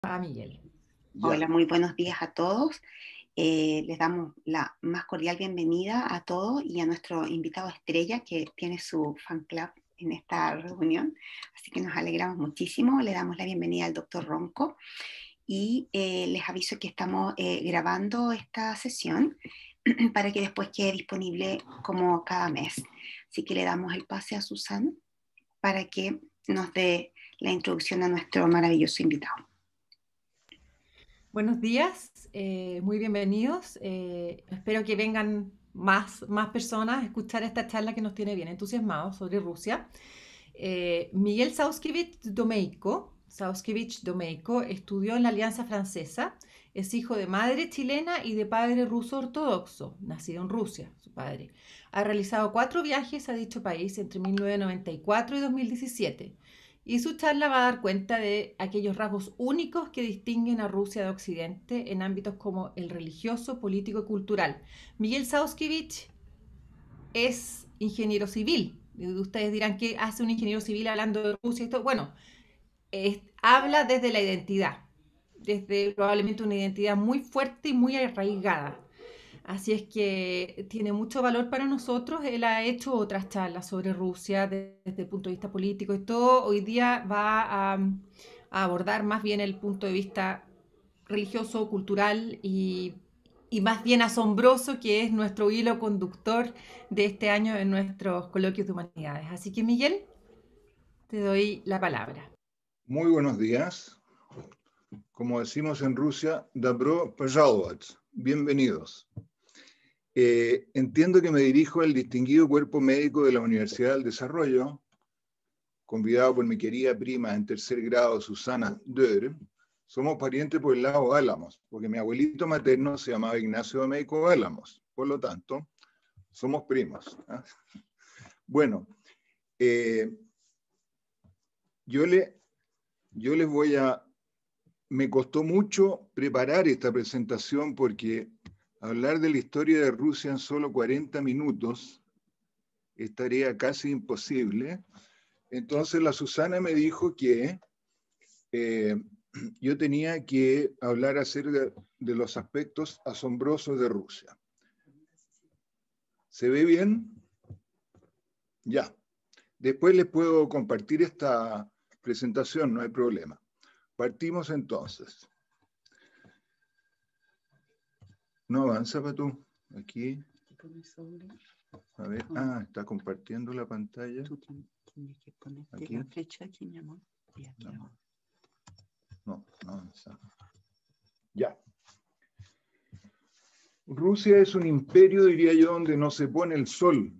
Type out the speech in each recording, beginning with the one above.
A Miguel. Hola, muy buenos días a todos. Les damos la más cordial bienvenida a todos y a nuestro invitado estrella que tiene su fan club en esta reunión. Así que nos alegramos muchísimo. Le damos la bienvenida al doctor Ronco y les aviso que estamos grabando esta sesión para que después quede disponible como cada mes. Así que le damos el pase a Susana para que nos dé la introducción a nuestro maravilloso invitado. Buenos días, muy bienvenidos. Espero que vengan más personas a escuchar esta charla que nos tiene bien entusiasmados sobre Rusia. Miguel Sauskiewicz-Domeyko estudió en la Alianza Francesa, es hijo de madre chilena y de padre ruso ortodoxo, nacido en Rusia, su padre. Ha realizado 4 viajes a dicho país entre 1994 y 2017. Y su charla va a dar cuenta de aquellos rasgos únicos que distinguen a Rusia de Occidente en ámbitos como el religioso, político y cultural. Miguel Sauskiewicz es ingeniero civil. Ustedes dirán, ¿qué hace un ingeniero civil hablando de Rusia? Bueno, habla desde la identidad, desde probablemente una identidad muy fuerte y muy arraigada. Así es que tiene mucho valor para nosotros. Él ha hecho otras charlas sobre Rusia desde el punto de vista político y todo. Hoy día va a abordar más bien el punto de vista religioso, cultural y más bien asombroso, que es nuestro hilo conductor de este año en nuestros coloquios de humanidades. Así que, Miguel, te doy la palabra. Muy buenos días. Como decimos en Rusia, Добро пожаловать, bienvenidos. Entiendo que me dirijo al distinguido cuerpo médico de la Universidad del Desarrollo, convidado por mi querida prima en tercer grado, Susana Dörr. Somos parientes por el lado Álamos, porque mi abuelito materno se llamaba Ignacio Domeyko Álamos. Por lo tanto, somos primos. Bueno, yo les voy a... Me costó mucho preparar esta presentación porque hablar de la historia de Rusia en solo 40 minutos es tarea casi imposible. Entonces la Susana me dijo que yo tenía que hablar acerca de los aspectos asombrosos de Rusia. ¿Se ve bien? Ya. Después les puedo compartir esta presentación, no hay problema. Partimos entonces. No avanza, Patú. Aquí. A ver, está compartiendo la pantalla. Tú tienes que ponerte aquí. La flecha aquí, mi amor. Y aquí abajo. No avanza. Ya. Rusia es un imperio, diría yo, donde no se pone el sol.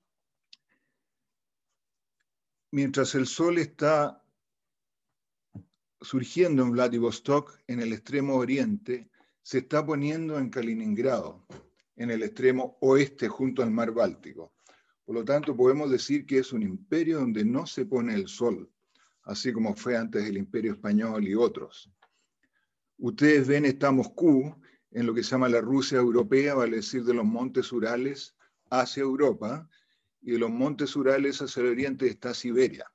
Mientras el sol está surgiendo en Vladivostok, en el extremo oriente, se está poniendo en Kaliningrado, en el extremo oeste, junto al mar Báltico. Por lo tanto, podemos decir que es un imperio donde no se pone el sol, así como fue antes el Imperio Español y otros. Ustedes ven, está Moscú, en lo que se llama la Rusia europea, vale decir, de los montes Urales hacia Europa, y de los montes Urales hacia el oriente está Siberia.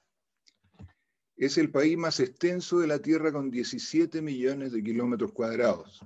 Es el país más extenso de la Tierra con 17 millones de kilómetros cuadrados.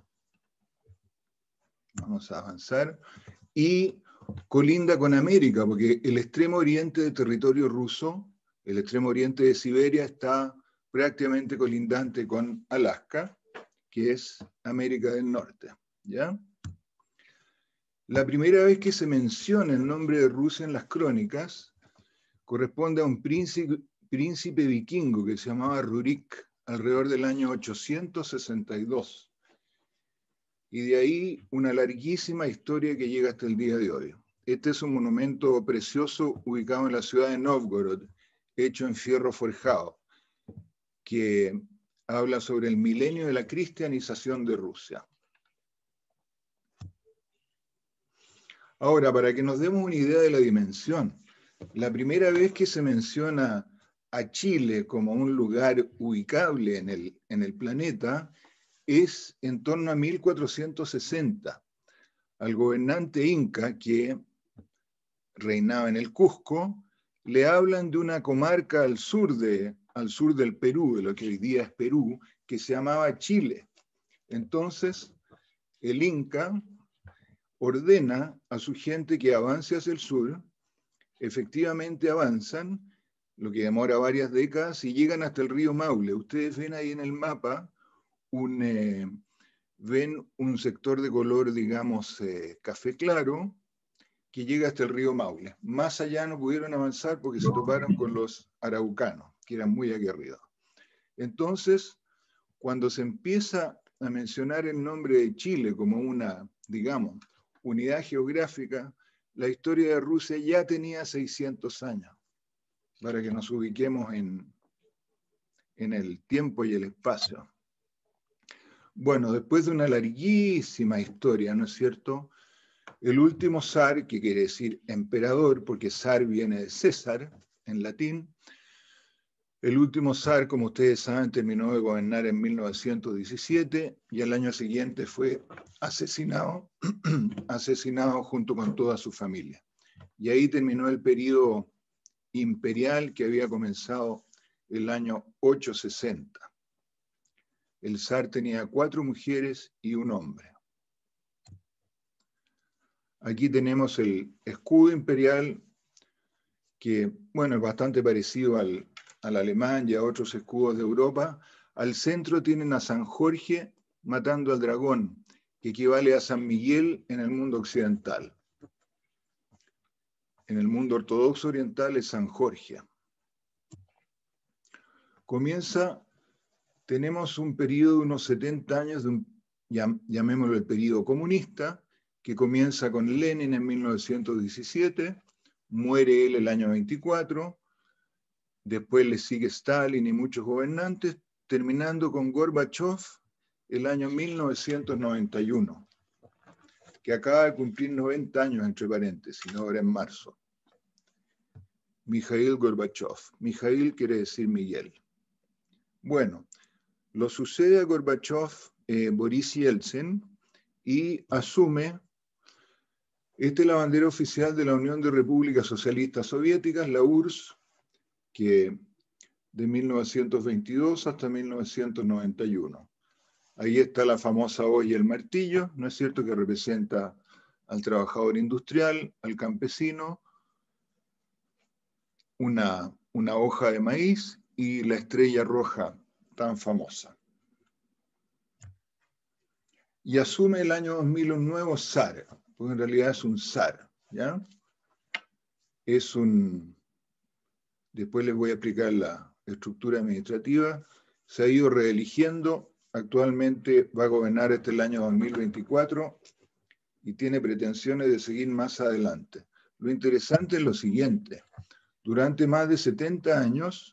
Vamos a avanzar. Y colinda con América, porque el extremo oriente del territorio ruso, el extremo oriente de Siberia, está prácticamente colindante con Alaska, que es América del Norte. ¿Ya? La primera vez que se menciona el nombre de Rusia en las crónicas corresponde a un príncipe vikingo que se llamaba Rurik, alrededor del año 862. Y de ahí una larguísima historia que llega hasta el día de hoy. Este es un monumento precioso ubicado en la ciudad de Novgorod, hecho en fierro forjado, que habla sobre el milenio de la cristianización de Rusia. Ahora, para que nos demos una idea de la dimensión, la primera vez que se menciona a Chile como un lugar ubicable en el planeta es en torno a 1460, al gobernante inca que reinaba en el Cusco. Le hablan de una comarca al sur del Perú, de lo que hoy día es Perú, que se llamaba Chile. Entonces, el Inca ordena a su gente que avance hacia el sur, efectivamente avanzan, lo que demora varias décadas, y llegan hasta el río Maule. Ustedes ven ahí en el mapa ven un sector de color, digamos, café claro, que llega hasta el río Maule. Más allá no pudieron avanzar porque se toparon con los araucanos, que eran muy aguerridos. Entonces, cuando se empieza a mencionar el nombre de Chile como una, digamos, unidad geográfica, la historia de Rusia ya tenía 600 años, para que nos ubiquemos en el tiempo y el espacio. Bueno, después de una larguísima historia, ¿no es cierto? El último zar, que quiere decir emperador, porque zar viene de César, en latín, el último zar, como ustedes saben, terminó de gobernar en 1917 y al año siguiente fue asesinado, asesinado junto con toda su familia. Y ahí terminó el periodo imperial que había comenzado el año 860. El zar tenía 4 mujeres y un hombre. Aquí tenemos el escudo imperial, que, bueno, es bastante parecido al alemán y a otros escudos de Europa. Al centro tienen a San Jorge matando al dragón, que equivale a San Miguel en el mundo occidental. En el mundo ortodoxo oriental es San Jorge. Tenemos un periodo de unos 70 años, llamémoslo el periodo comunista, que comienza con Lenin en 1917, muere él el año 24, después le sigue Stalin y muchos gobernantes, terminando con Gorbachev el año 1991, que acaba de cumplir 90 años, entre paréntesis, ahora en marzo. Mikhail Gorbachev. Mikhail quiere decir Miguel. Bueno, lo sucede a Gorbachev Boris Yeltsin y asume, esta es la bandera oficial de la Unión de Repúblicas Socialistas Soviéticas, la URSS, que de 1922 hasta 1991. Ahí está la famosa hoz y el martillo, ¿no es cierto?, que representa al trabajador industrial, al campesino, una hoja de maíz y la estrella roja tan famosa. Y asume el año 2000 un nuevo zar, porque en realidad es un zar, ¿ya? Después les voy a explicar la estructura administrativa. Se ha ido reeligiendo, actualmente va a gobernar hasta el año 2024 y tiene pretensiones de seguir más adelante. Lo interesante es lo siguiente: durante más de 70 años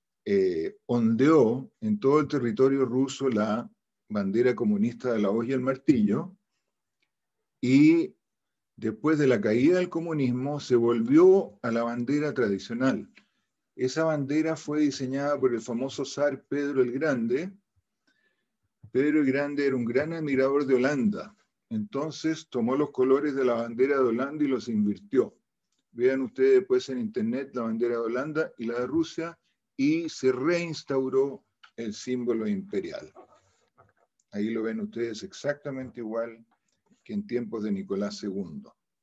ondeó en todo el territorio ruso la bandera comunista de la hoz y el martillo, y después de la caída del comunismo se volvió a la bandera tradicional. Esa bandera fue diseñada por el famoso zar Pedro el Grande. Pedro el Grande era un gran admirador de Holanda, entonces tomó los colores de la bandera de Holanda y los invirtió. Vean ustedes después en internet la bandera de Holanda y la de Rusia, y se reinstauró el símbolo imperial. Ahí lo ven ustedes exactamente igual que en tiempos de Nicolás II.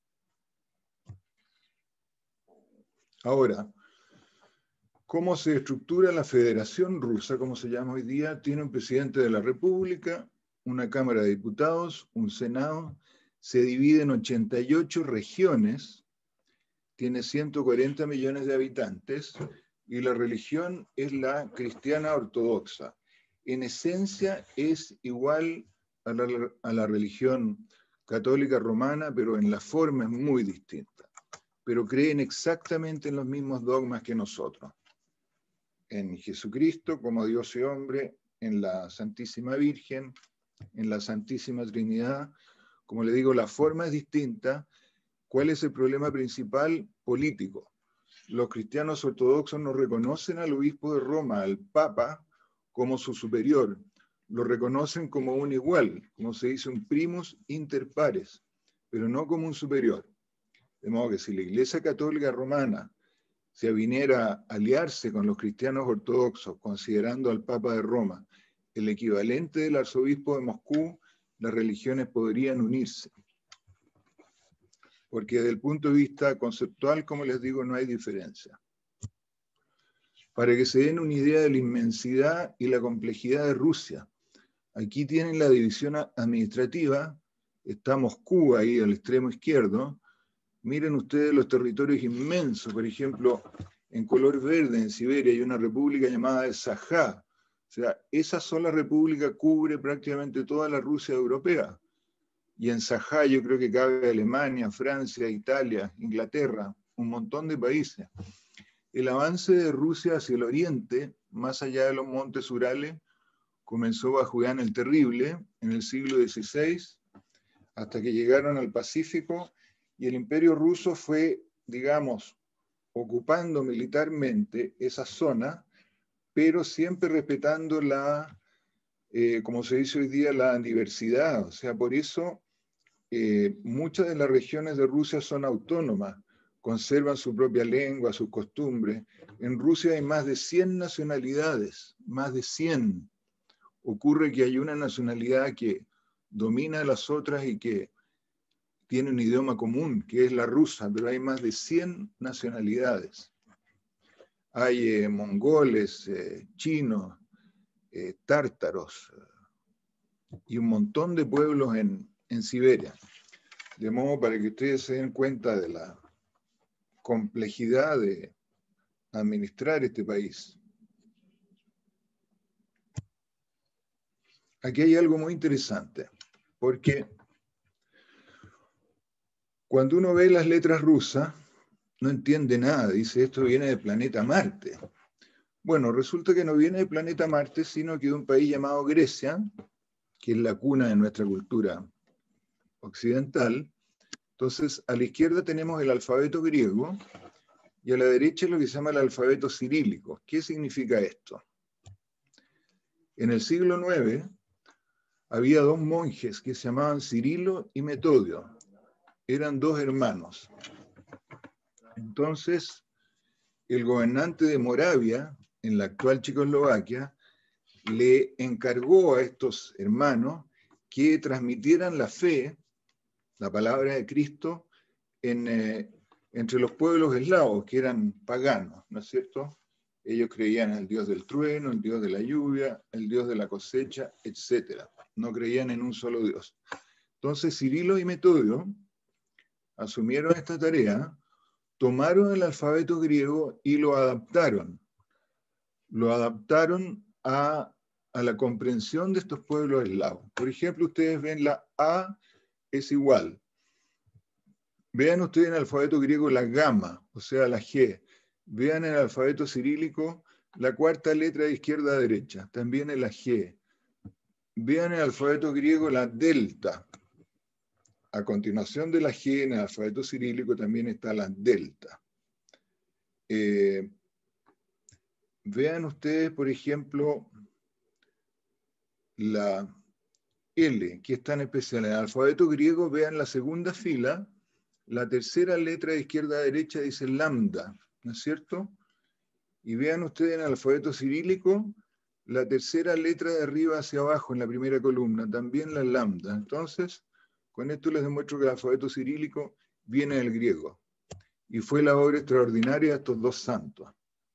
Ahora, ¿cómo se estructura la Federación Rusa, como se llama hoy día? Tiene un presidente de la República, una Cámara de Diputados, un Senado, se divide en 88 regiones, tiene 140 millones de habitantes, y la religión es la cristiana ortodoxa. En esencia es igual a la religión católica romana, pero en la forma es muy distinta. Pero creen exactamente en los mismos dogmas que nosotros. En Jesucristo como Dios y hombre, en la Santísima Virgen, en la Santísima Trinidad. Como le digo, la forma es distinta. ¿Cuál es el problema principal? Político. Los cristianos ortodoxos no reconocen al obispo de Roma, al Papa, como su superior. Lo reconocen como un igual, como se dice, un primus inter pares, pero no como un superior. De modo que si la Iglesia Católica Romana se aviniera a aliarse con los cristianos ortodoxos, considerando al Papa de Roma el equivalente del arzobispo de Moscú, las religiones podrían unirse. Porque desde el punto de vista conceptual, como les digo, no hay diferencia. Para que se den una idea de la inmensidad y la complejidad de Rusia, aquí tienen la división administrativa, está Moscú ahí al extremo izquierdo. Miren ustedes los territorios inmensos, por ejemplo, en color verde en Siberia hay una república llamada Sajá. O sea, esa sola república cubre prácticamente toda la Rusia europea. Y en Sajá yo creo que cabe Alemania, Francia, Italia, Inglaterra, un montón de países. El avance de Rusia hacia el oriente, más allá de los montes Urales, comenzó bajo Iván el Terrible en el siglo XVI, hasta que llegaron al Pacífico, y el imperio ruso fue, digamos, ocupando militarmente esa zona, pero siempre respetando la, como se dice hoy día, la diversidad. O sea, por eso muchas de las regiones de Rusia son autónomas, conservan su propia lengua, sus costumbres. En Rusia hay más de 100 nacionalidades, más de 100. Ocurre que hay una nacionalidad que domina a las otras y que tiene un idioma común, que es la rusa, pero hay más de 100 nacionalidades. Hay mongoles, chinos, tártaros y un montón de pueblos en Siberia. De modo para que ustedes se den cuenta de la complejidad de administrar este país. Aquí hay algo muy interesante, porque cuando uno ve las letras rusas, no entiende nada, dice esto viene del planeta Marte. Bueno, resulta que no viene del planeta Marte, sino que de un país llamado Grecia, que es la cuna de nuestra cultura occidental. Entonces, a la izquierda tenemos el alfabeto griego y a la derecha lo que se llama el alfabeto cirílico. ¿Qué significa esto? En el siglo IX había dos monjes que se llamaban Cirilo y Metodio. Eran dos hermanos. Entonces, el gobernante de Moravia, en la actual Checoslovaquia, le encargó a estos hermanos que transmitieran la fe, la palabra de Cristo, entre los pueblos eslavos, que eran paganos, ¿no es cierto? Ellos creían en el dios del trueno, el dios de la lluvia, el dios de la cosecha, etc. No creían en un solo dios. Entonces, Cirilo y Metodio asumieron esta tarea, tomaron el alfabeto griego y lo adaptaron. Lo adaptaron a la comprensión de estos pueblos eslavos. Por ejemplo, ustedes ven la A es igual. Vean ustedes en el alfabeto griego la gamma, o sea, la G. Vean en el alfabeto cirílico la cuarta letra de izquierda a derecha, también en la G. Vean en el alfabeto griego la delta. A continuación de la G, en el alfabeto cirílico también está la delta. Vean ustedes, por ejemplo, la L, que es tan especial. En el alfabeto griego, vean la segunda fila, la tercera letra de izquierda a derecha dice lambda, ¿no es cierto? Y vean ustedes en el alfabeto cirílico, la tercera letra de arriba hacia abajo en la primera columna, también la lambda. Entonces, con esto les demuestro que el alfabeto cirílico viene del griego. Y fue la obra extraordinaria de estos dos santos.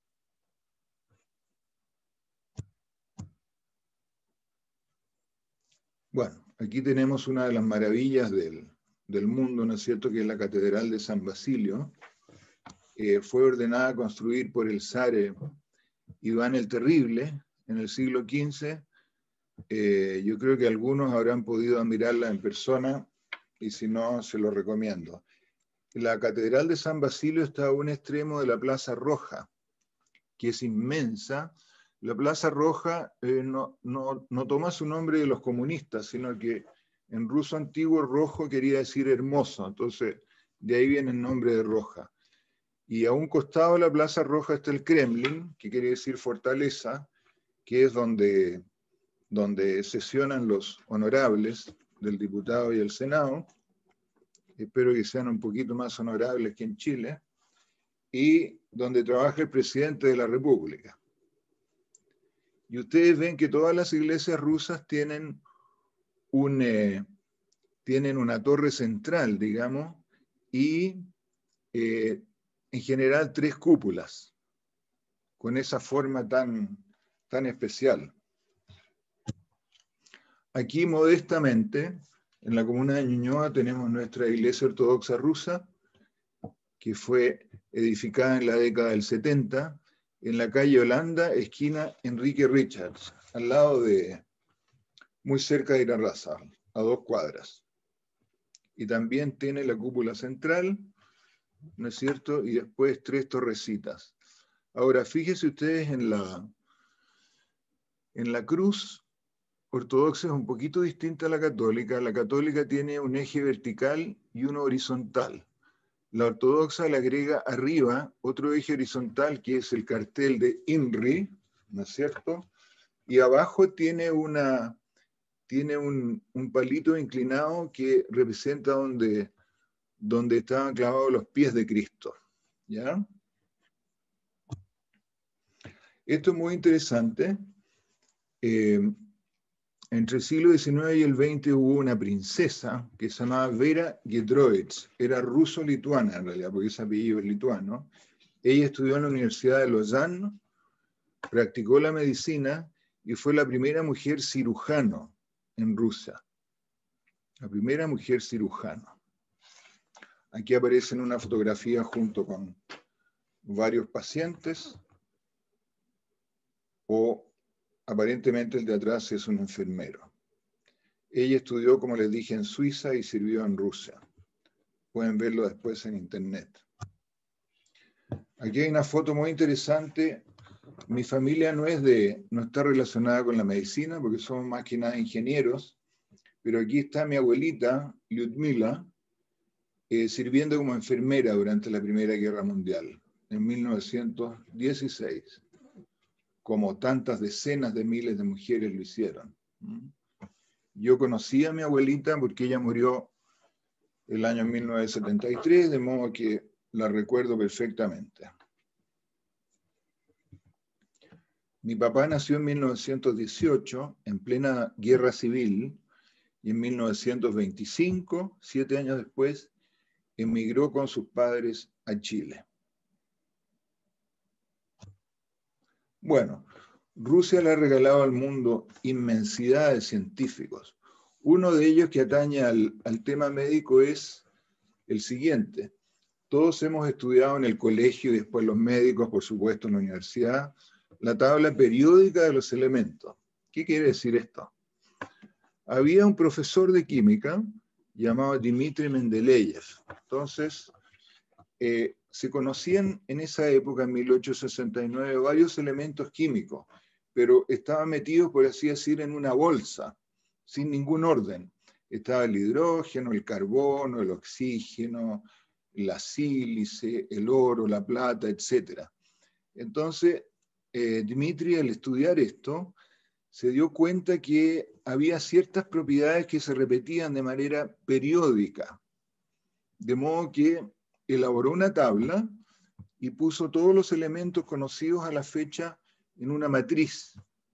Bueno, aquí tenemos una de las maravillas del mundo, ¿no es cierto?, que es la Catedral de San Basilio. Fue ordenada a construir por el zar Iván el Terrible en el siglo XV. Yo creo que algunos habrán podido admirarla en persona, y si no, se lo recomiendo. La Catedral de San Basilio está a un extremo de la Plaza Roja, que es inmensa. La Plaza Roja no toma su nombre de los comunistas, sino que en ruso antiguo rojo quería decir hermoso, entonces de ahí viene el nombre de Roja. Y a un costado de la Plaza Roja está el Kremlin, que quiere decir fortaleza, que es donde sesionan los honorables del diputado y el Senado. Espero que sean un poquito más honorables que en Chile. Y donde trabaja el presidente de la República. Y ustedes ven que todas las iglesias rusas tienen una torre central, digamos, y en general 3 cúpulas, con esa forma tan especial. Aquí, modestamente, en la comuna de Ñuñoa, tenemos nuestra iglesia ortodoxa rusa, que fue edificada en la década del 70, en la calle Holanda, esquina Enrique Richards, al lado muy cerca de Irarrázaval, a 2 cuadras. Y también tiene la cúpula central, ¿no es cierto? Y después 3 torrecitas. Ahora, fíjense ustedes en la cruz ortodoxa es un poquito distinta a la católica. La católica tiene un eje vertical y uno horizontal. La ortodoxa le agrega arriba otro eje horizontal que es el cartel de INRI, ¿no es cierto? Y abajo tiene un palito inclinado que representa donde estaban clavados los pies de Cristo. ¿Ya? Esto es muy interesante. Entre el siglo XIX y el XX hubo una princesa que se llamaba Vera Giedroyc, era ruso-lituana en realidad, porque ese apellido es lituano. Ella estudió en la Universidad de Lausanne, practicó la medicina y fue la primera mujer cirujano en Rusia. La primera mujer cirujano. Aquí aparece en una fotografía junto con varios pacientes, o aparentemente el de atrás es un enfermero. Ella estudió, como les dije, en Suiza y sirvió en Rusia. Pueden verlo después en internet. Aquí hay una foto muy interesante. Mi familia no está relacionada con la medicina, porque somos más que nada ingenieros, pero aquí está mi abuelita, Lyudmila, sirviendo como enfermera durante la Primera Guerra Mundial, en 1916, como tantas decenas de miles de mujeres lo hicieron. Yo conocí a mi abuelita porque ella murió el año 1973, de modo que la recuerdo perfectamente. Mi papá nació en 1918, en plena guerra civil, y en 1925, 7 años después, emigró con sus padres a Chile. Bueno, Rusia le ha regalado al mundo inmensidad de científicos. Uno de ellos que atañe al tema médico es el siguiente. Todos hemos estudiado en el colegio y después los médicos, por supuesto, en la universidad, la tabla periódica de los elementos. ¿Qué quiere decir esto? Había un profesor de química llamado Dmitri Mendeleev. Entonces, se conocían en esa época, en 1869, varios elementos químicos, pero estaban metidos, por así decir, en una bolsa, sin ningún orden. Estaba el hidrógeno, el carbono, el oxígeno, la sílice, el oro, la plata, etc. Entonces, Dmitri, al estudiar esto, se dio cuenta que había ciertas propiedades que se repetían de manera periódica, de modo que elaboró una tabla y puso todos los elementos conocidos a la fecha en una matriz.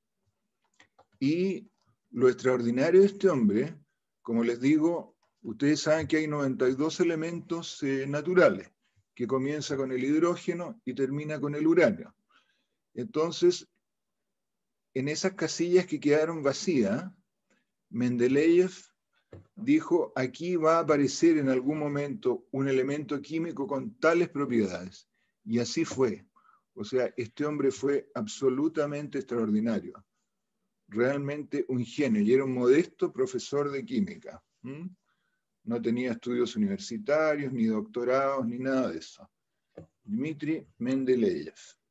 Y lo extraordinario de este hombre, como les digo, ustedes saben que hay 92 elementos naturales, que comienza con el hidrógeno y termina con el uranio. Entonces, en esas casillas que quedaron vacías, Mendeleev dijo, aquí va a aparecer en algún momento un elemento químico con tales propiedades. Y así fue. O sea, este hombre fue absolutamente extraordinario. Realmente un genio. Y era un modesto profesor de química. No tenía estudios universitarios, ni doctorados, ni nada de eso. Dmitri Mendeleev.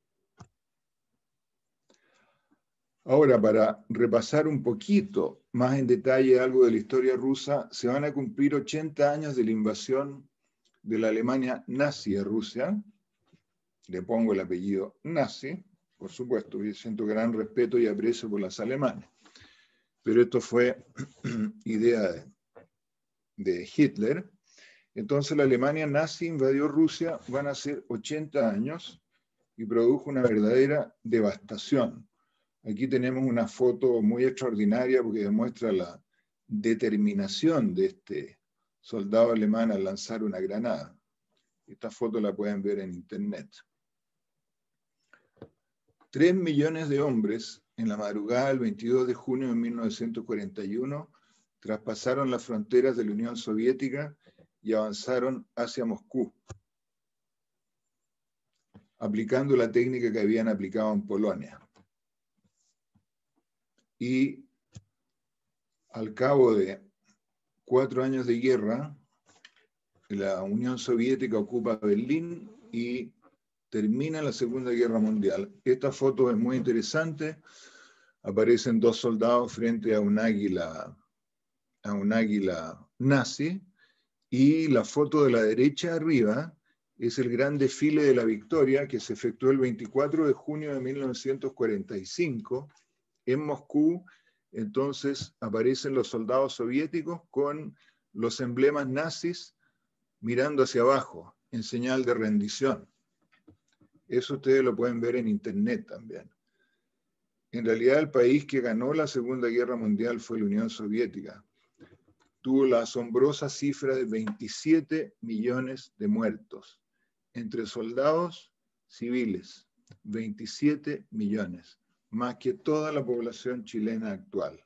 Ahora, para repasar un poquito más en detalle algo de la historia rusa, se van a cumplir 80 años de la invasión de la Alemania nazi a Rusia. Le pongo el apellido nazi, por supuesto, y siento gran respeto y aprecio por las alemanes. Pero esto fue idea de Hitler. Entonces la Alemania nazi invadió Rusia, van a ser 80 años, y produjo una verdadera devastación. Aquí tenemos una foto muy extraordinaria porque demuestra la determinación de este soldado alemán al lanzar una granada. Esta foto la pueden ver en internet. 3 millones de hombres en la madrugada del 22 de junio de 1941 traspasaron las fronteras de la Unión Soviética y avanzaron hacia Moscú, aplicando la técnica que habían aplicado en Polonia. Y al cabo de 4 años de guerra, la Unión Soviética ocupa Berlín y termina la Segunda Guerra Mundial. Esta foto es muy interesante. Aparecen 2 soldados frente a un águila nazi, y la foto de la derecha arriba es el gran desfile de la victoria que se efectuó el 24 de junio de 1945 en Moscú. Entonces aparecen los soldados soviéticos con los emblemas nazis mirando hacia abajo, en señal de rendición. Eso ustedes lo pueden ver en internet también. En realidad el país que ganó la Segunda Guerra Mundial fue la Unión Soviética. Tuvo la asombrosa cifra de 27 millones de muertos, entre soldados civiles, 27 millones, más que toda la población chilena actual.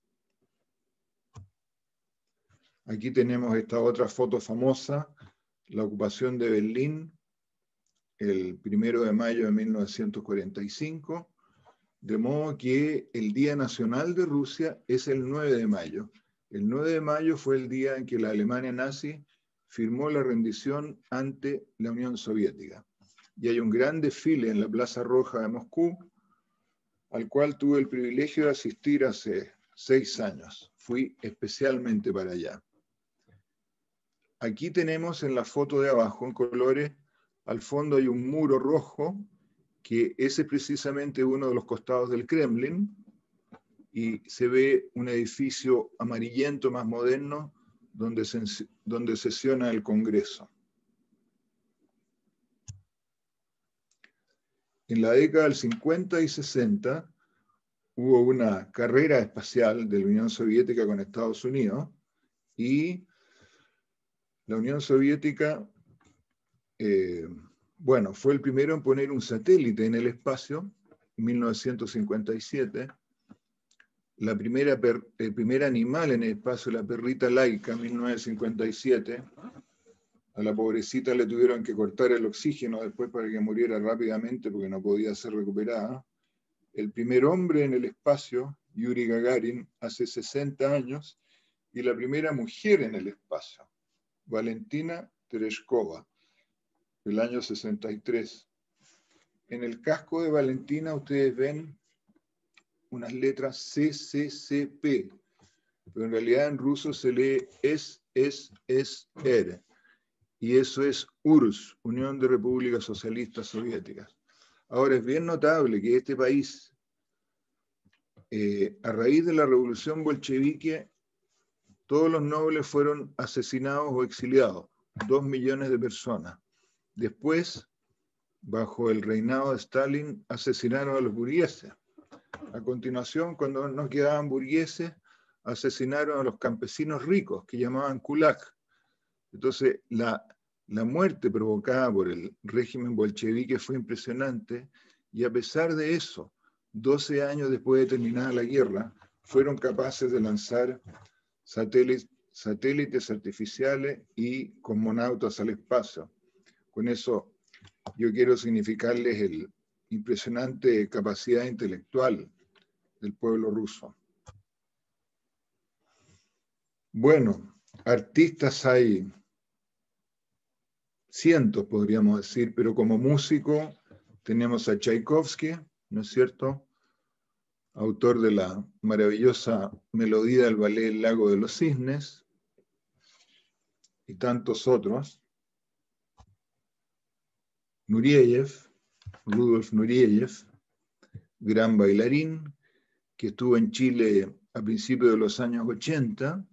Aquí tenemos esta otra foto famosa, la ocupación de Berlín, el 1 de mayo de 1945, de modo que el Día Nacional de Rusia es el 9 de mayo. El 9 de mayo fue el día en que la Alemania nazi firmó la rendición ante la Unión Soviética. Y hay un gran desfile en la Plaza Roja de Moscú, al cual tuve el privilegio de asistir hace 6 años. Fui especialmente para allá. Aquí tenemos en la foto de abajo, en colores, al fondo hay un muro rojo, que ese es precisamente uno de los costados del Kremlin, y se ve un edificio amarillento más moderno donde sesiona el Congreso. En la década del 50 y 60 hubo una carrera espacial de la Unión Soviética con Estados Unidos, y la Unión Soviética fue el primero en poner un satélite en el espacio, en 1957. El primer animal en el espacio, la perrita Laika, en 1957. A la pobrecita le tuvieron que cortar el oxígeno después para que muriera rápidamente porque no podía ser recuperada. El primer hombre en el espacio, Yuri Gagarin, hace 60 años, y la primera mujer en el espacio, Valentina Tereshkova, del año 63. En el casco de Valentina ustedes ven unas letras CCCP, pero en realidad en ruso se lee SSSR, y eso es URSS, Unión de Repúblicas Socialistas Soviéticas. Ahora es bien notable que este país, a raíz de la revolución bolchevique, todos los nobles fueron asesinados o exiliados, 2 millones de personas. Después, bajo el reinado de Stalin, asesinaron a los burgueses. A continuación, cuando no quedaban burgueses, asesinaron a los campesinos ricos, que llamaban kulak. Entonces, la muerte provocada por el régimen bolchevique fue impresionante, y a pesar de eso, 12 años después de terminada la guerra, fueron capaces de lanzar satélites artificiales y cosmonautas al espacio. Con eso yo quiero significarles la impresionante capacidad intelectual del pueblo ruso. Bueno, artistas hay cientos, podríamos decir, pero como músico tenemos a Tchaikovsky, ¿no es cierto?, autor de la maravillosa melodía del ballet El Lago de los Cisnes, y tantos otros. Nureyev, Rudolf Nureyev, gran bailarín, que estuvo en Chile a principios de los años 80.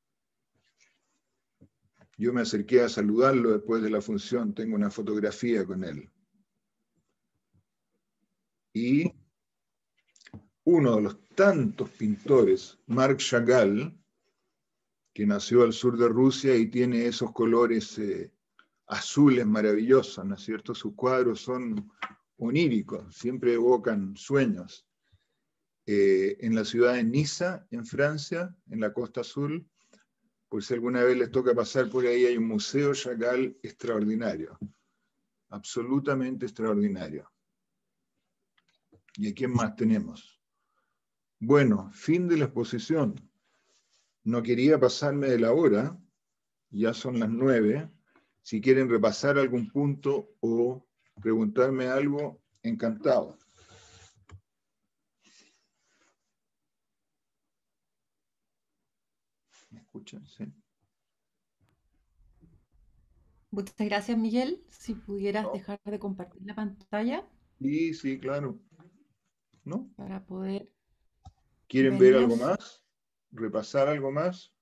Yo me acerqué a saludarlo después de la función, tengo una fotografía con él. Y uno de los tantos pintores, Marc Chagall, que nació al sur de Rusia y tiene esos colores azules maravillosos, ¿no es cierto? Sus cuadros son oníricos, siempre evocan sueños. En la ciudad de Niza, en Francia, en la Costa Azul, por si alguna vez les toca pasar por ahí, hay un museo Chagall extraordinario, absolutamente extraordinario. ¿Y a quién más tenemos? Bueno, fin de la exposición. No quería pasarme de la hora, ya son las 9. Si quieren repasar algún punto o preguntarme algo, encantado. ¿Me escuchan? Sí. Muchas gracias, Miguel. Si pudieras dejar de compartir la pantalla Sí, sí, claro. ¿No? para poder ¿Quieren ver algo vernos. más? ¿Repasar algo más?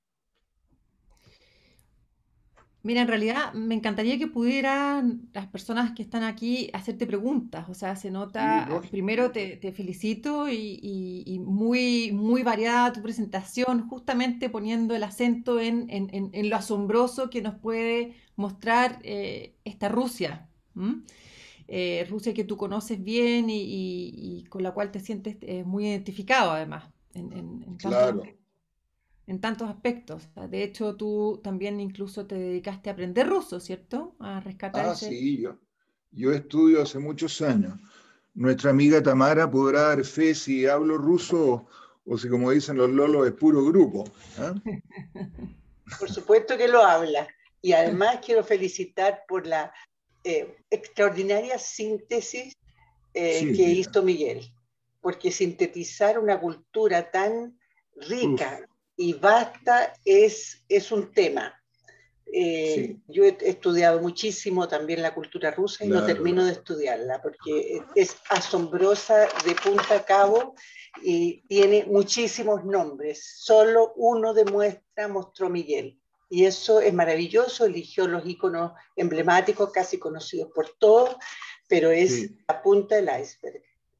Mira, en realidad me encantaría que pudieran las personas que están aquí hacerte preguntas. O sea, se Sí, nota, lógico. primero te felicito y muy, muy variada tu presentación, justamente poniendo el acento en lo asombroso que nos puede mostrar esta Rusia. ¿M? Rusia que tú conoces bien y con la cual te sientes muy identificado además Claro. en tantos aspectos. O sea, de hecho, tú también incluso te dedicaste a aprender ruso, ¿cierto? A rescatar Ah, ese... sí, yo estudio hace muchos años. Nuestra amiga Tamara podrá dar fe si hablo ruso o si, como dicen los lolos, es puro grupo. ¿Ah? Por supuesto que lo habla. Y además quiero felicitar por la extraordinaria síntesis Sí, que mira. hizo Miguel, porque sintetizar una cultura tan Uf, rica y vasta es un tema. sí, Yo he estudiado muchísimo también la cultura rusa y no claro. termino de estudiarla porque es asombrosa de punta a cabo y tiene muchísimos nombres. Solo uno mostró Miguel. Y eso es maravilloso, eligió los íconos emblemáticos, casi conocidos por todos, pero es Sí, la punta del iceberg.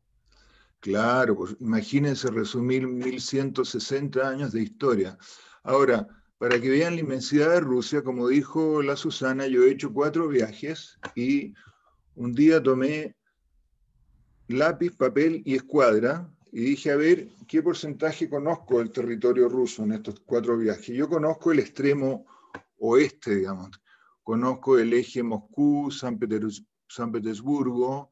claro. Pues imagínense resumir 1160 años de historia. Ahora, para que vean la inmensidad de Rusia, como dijo la Susana, yo he hecho 4 viajes y un día tomé lápiz, papel y escuadra y dije, a ver, ¿qué porcentaje conozco del territorio ruso en estos 4 viajes? Yo conozco el extremo oeste, digamos. Conozco el eje Moscú, San Petersburgo,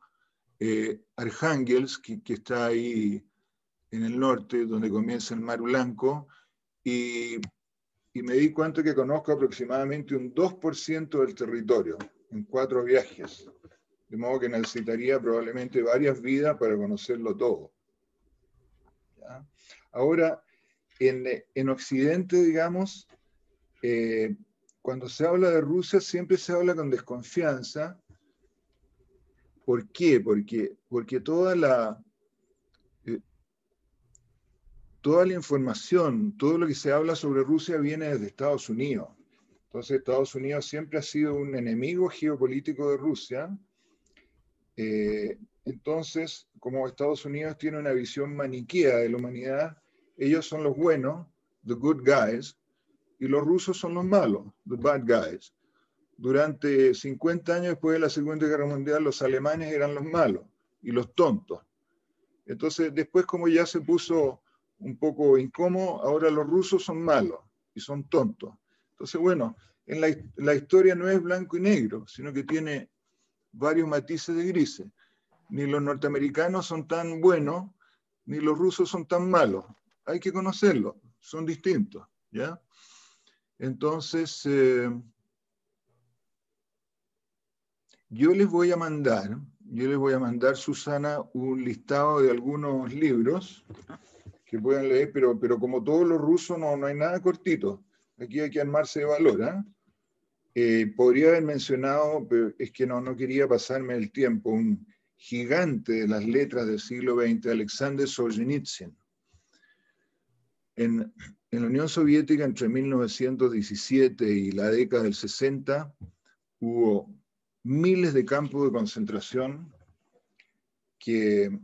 Arhangelsk, que está ahí en el norte, donde comienza el Mar Blanco, y, y me di cuenta que conozco aproximadamente un 2% del territorio en 4 viajes. De modo que necesitaría probablemente varias vidas para conocerlo todo. ¿Ya? Ahora, en Occidente, digamos, cuando se habla de Rusia siempre se habla con desconfianza. ¿Por qué? Porque toda la información, todo lo que se habla sobre Rusia viene desde Estados Unidos. Entonces Estados Unidos siempre ha sido un enemigo geopolítico de Rusia. Entonces, como Estados Unidos tiene una visión maniquea de la humanidad, ellos son los buenos, the good guys, y los rusos son los malos, the bad guys. Durante 50 años después de la Segunda Guerra Mundial, los alemanes eran los malos y los tontos. Entonces, después como ya se puso un poco incómodo, ahora los rusos son malos y son tontos. Entonces, bueno, en la historia no es blanco y negro, sino que tiene varios matices de grises. Ni los norteamericanos son tan buenos, ni los rusos son tan malos. Hay que conocerlos, son distintos, ¿ya? Entonces, yo les voy a mandar, Susana, un listado de algunos libros que puedan leer, pero como todos los rusos no hay nada cortito. Aquí hay que armarse de valor, podría haber mencionado, pero es que no quería pasarme el tiempo, un gigante de las letras del siglo XX, Alexander Solzhenitsyn. En la Unión Soviética, entre 1917 y la década del 60, hubo miles de campos de concentración que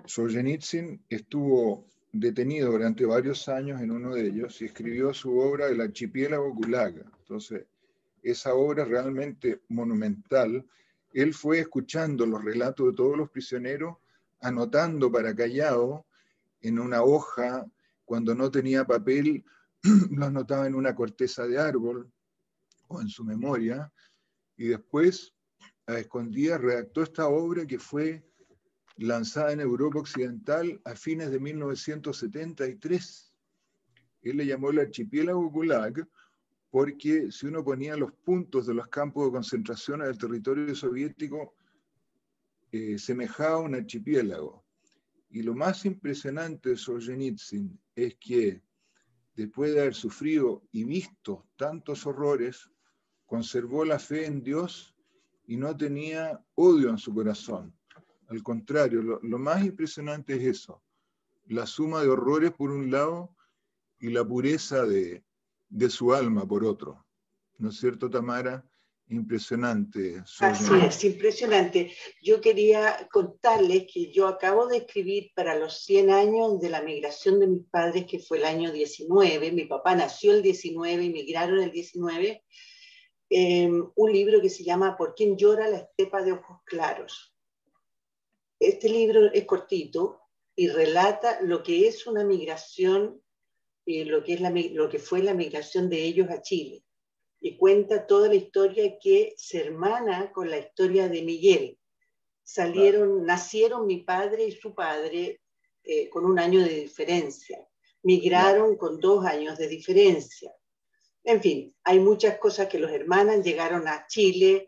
Solzhenitsyn estuvo detenido durante varios años en uno de ellos y escribió su obra El archipiélago Gulag. Entonces, esa obra es realmente monumental. Él fue escuchando los relatos de todos los prisioneros, anotando para callado en una hoja, cuando no tenía papel, lo anotaba en una corteza de árbol o en su memoria, y después, a escondidas, redactó esta obra que fue lanzada en Europa Occidental a fines de 1973. Él le llamó el archipiélago Gulag porque si uno ponía los puntos de los campos de concentración del territorio soviético, semejaba a un archipiélago. Y lo más impresionante de Solzhenitsyn es que, después de haber sufrido y visto tantos horrores, conservó la fe en Dios y no tenía odio en su corazón. Al contrario, lo más impresionante es eso, la suma de horrores por un lado y la pureza de su alma por otro. ¿No es cierto, Tamara? Impresionante. Así es, impresionante. Yo quería contarles que yo acabo de escribir para los 100 años de la migración de mis padres, que fue el año 19. Mi papá nació el 19, emigraron el 19. Un libro que se llama ¿Por quién llora la estepa de ojos claros? Este libro es cortito y relata lo que es una migración, lo que fue la migración de ellos a Chile. Y cuenta toda la historia que se hermana con la historia de Miguel. Nacieron mi padre y su padre con 1 año de diferencia. Migraron con 2 años de diferencia. En fin, hay muchas cosas que los hermanan, llegaron a Chile,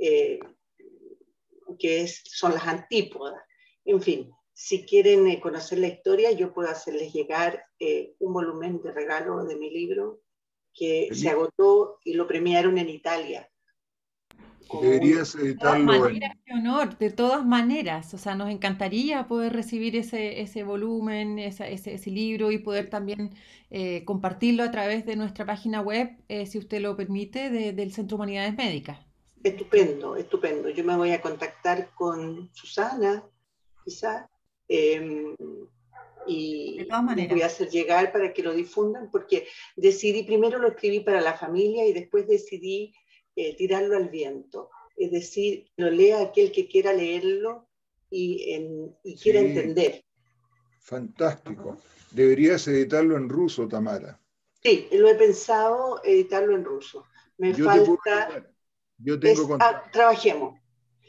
son las antípodas. En fin, si quieren conocer la historia, yo puedo hacerles llegar un volumen de regalo de mi libro que se agotó y lo premiaron en Italia. Deberías editarlo. Qué honor, de todas maneras. O sea, nos encantaría poder recibir ese volumen, ese libro y poder también compartirlo a través de nuestra página web, si usted lo permite, del Centro de Humanidades Médicas. Estupendo, estupendo. Yo me voy a contactar con Susana, quizás, y les voy a hacer llegar para que lo difundan, porque primero lo escribí para la familia y después decidí tirarlo al viento. Es decir, lo lea aquel que quiera leerlo y quiera entender. Fantástico. Deberías editarlo en ruso, Tamara. Sí, lo he pensado editarlo en ruso. Yo tengo contacto. Trabajemos.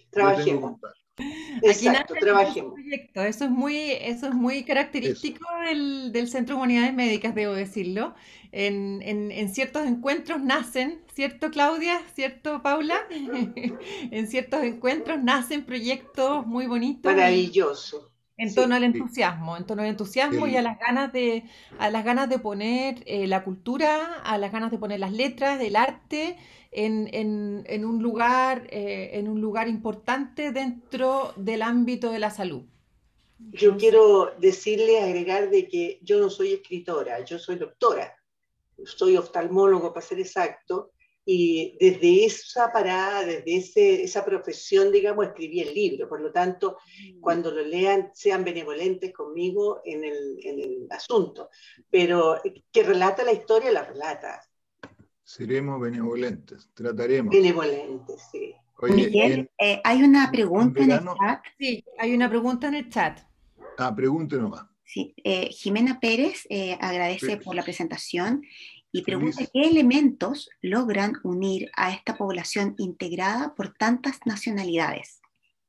Exacto, trabajemos. Eso es muy característico del Centro de Humanidades Médicas, debo decirlo. En ciertos encuentros nacen, ¿cierto, Claudia? ¿Cierto, Paula? En ciertos encuentros nacen proyectos muy bonitos. Maravilloso. En torno al entusiasmo, y a las ganas de poner la cultura, a las ganas de poner las letras, el arte en un lugar importante dentro del ámbito de la salud. Yo quiero agregar de que yo no soy escritora, yo soy doctora, soy oftalmólogo para ser exacto, y desde esa parada, desde esa profesión, digamos, escribí el libro. Por lo tanto, cuando lo lean, sean benevolentes conmigo en el asunto. Pero que relata la historia, la relata. Seremos benevolentes, trataremos. Benevolentes, sí. Oye, Miguel, hay una pregunta en el chat. Sí, hay una pregunta en el chat. Pregunte nomás. Sí, Jimena Pérez agradece por la presentación y pregunta qué elementos logran unir a esta población integrada por tantas nacionalidades.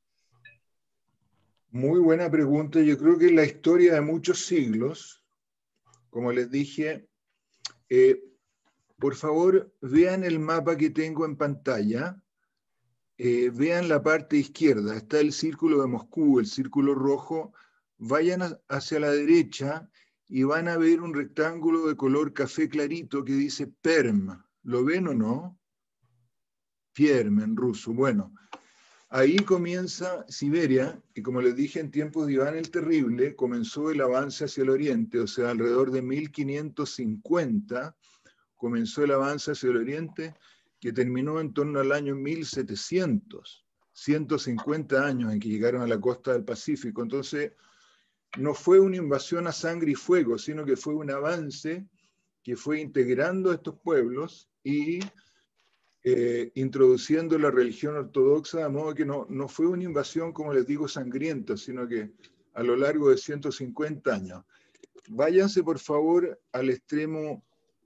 Muy buena pregunta. Yo creo que en la historia de muchos siglos, como les dije, por favor vean el mapa que tengo en pantalla, vean la parte izquierda, está el círculo de Moscú, el círculo rojo, vayan hacia la derecha y van a ver un rectángulo de color café clarito que dice Perm. ¿Lo ven o no? Perm en ruso. Bueno, ahí comienza Siberia, y como les dije, en tiempos de Iván el Terrible, comenzó el avance hacia el oriente, o sea, alrededor de 1550 comenzó el avance hacia el oriente, que terminó en torno al año 1700, 150 años en que llegaron a la costa del Pacífico. Entonces, no fue una invasión a sangre y fuego, sino que fue un avance que fue integrando a estos pueblos y introduciendo la religión ortodoxa, de modo que no fue una invasión, como les digo, sangrienta, sino que a lo largo de 150 años. Váyanse, por favor, al extremo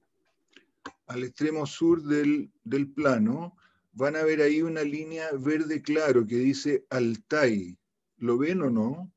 sur del plano. Van a ver ahí una línea verde claro que dice Altai. ¿Lo ven o no?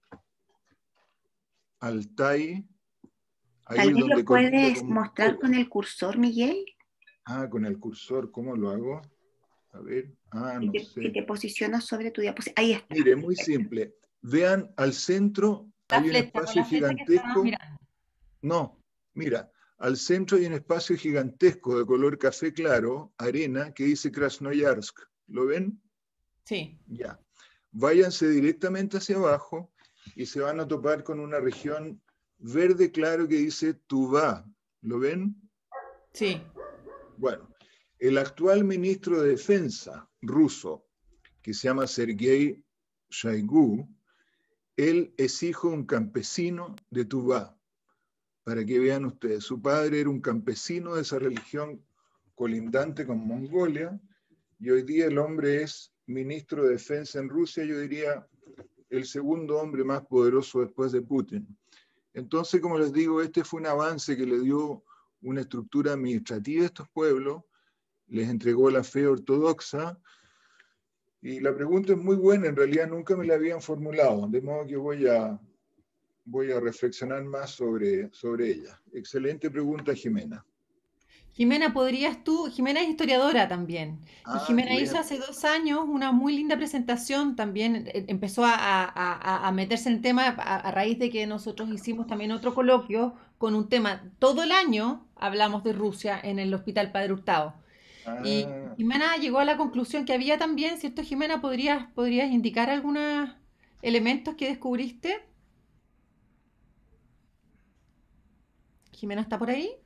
Altai. Tal vez lo puedes con mostrar con el cursor, Miguel. con el cursor, ¿cómo lo hago? A ver, no sé. Si te posicionas sobre tu diapositiva. Ahí está. Mire, muy simple. Vean al centro, hay un espacio gigantesco. No, mira, al centro hay un espacio gigantesco de color café claro, arena, que dice Krasnoyarsk. ¿Lo ven? Sí. Ya. Váyanse directamente hacia abajo y se van a topar con una región verde claro que dice Tuvá. ¿Lo ven? Sí. Bueno, el actual ministro de Defensa ruso, que se llama Sergei Shoigu, él es hijo de un campesino de Tuvá. Para que vean ustedes, su padre era un campesino de esa religión colindante con Mongolia, y hoy día el hombre es ministro de Defensa en Rusia, yo diría el segundo hombre más poderoso después de Putin. Entonces, como les digo, este fue un avance que le dio una estructura administrativa a estos pueblos, les entregó la fe ortodoxa, y la pregunta es muy buena, en realidad nunca me la habían formulado, de modo que voy a reflexionar más sobre ella. Excelente pregunta, Jimena. Jimena, Jimena es historiadora también, y Jimena hizo hace 2 años una muy linda presentación también, empezó a meterse en el tema a raíz de que nosotros hicimos también otro coloquio con un tema, todo el año hablamos de Rusia en el Hospital Padre Hurtado. Y Jimena llegó a la conclusión que había también, ¿cierto, Jimena? ¿Podrías indicar algunos elementos que descubriste? ¿Jimena está por ahí?